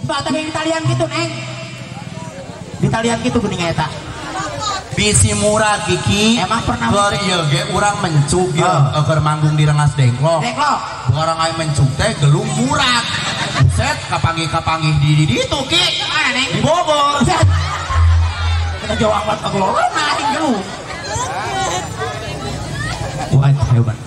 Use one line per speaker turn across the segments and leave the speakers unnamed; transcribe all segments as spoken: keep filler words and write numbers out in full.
Pak tadi di talian gitu neng. Di talian gitu geuning eta.
Bisi murah Kiki.
Emang pernah
keur ieu ge urang mencuk ieu
oh.
keur manggung di Rengas Dengklok.
Dengklok.
Orang aing mencuk teh gelung murah. Buset kapanggih-kapanggih di di ditu Ki.
Mana neng?
Di Bogor.
Kita jauh amat ke Bogor naik gelung. Wah hebat.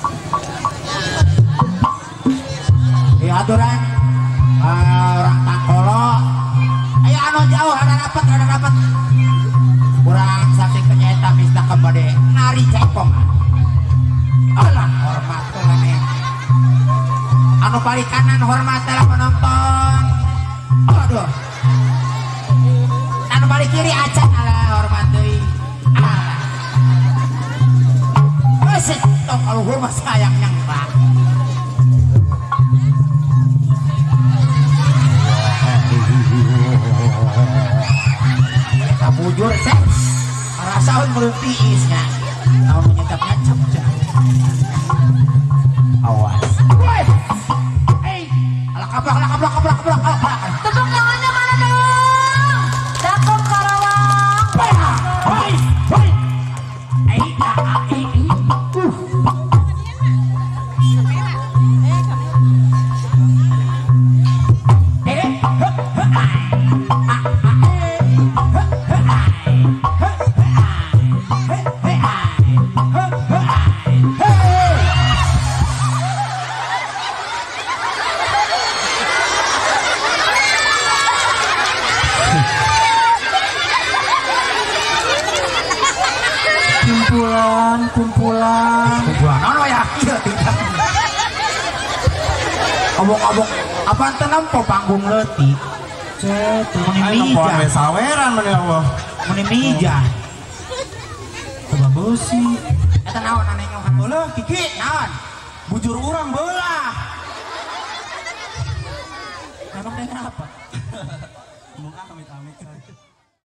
Ya aturan uh, orang Tangkolo. Ayo anu jauh ada dapat ada dapat. Kurang saking kenyata mista kembali nari cepong. Alah hormat tuh nih. Anu balik kanan hormat lah penonton. Aduh. Anu balik kiri acan alah hormat deui. Alah. Wes tong kalau hormat sayang yang Pak. Mereka bujur teh. Rasaun melutiisnya. Tahu menyetap-nyetap. Awas. Woi. Hei, ala kablak, ala kablak, kablak, kablak, kablak.
Tepuk tangannya mana dong? Dakum Karawang.
Woi, woi. Hei, ah, ah, hei, hei. Uh. Eh, he, he, ai. Ah, ah, eh. He, he, ai. He, he, ai. He, he, ai. He, he, ai. Hey.
Kumpulan, kumpulan.
Kumpulan ono ya iya tinggal. Obok-obok apaan tenang po panggung leutik. Cet, muni
Aing
mija.
saweran meni Allah.
Muni mija.
Coba beusi.
Eta naon anu nyohan
Beulah Kiki.
naon?
Bujur urang beulah.
Memang dengan apa?
Muka amit-amit.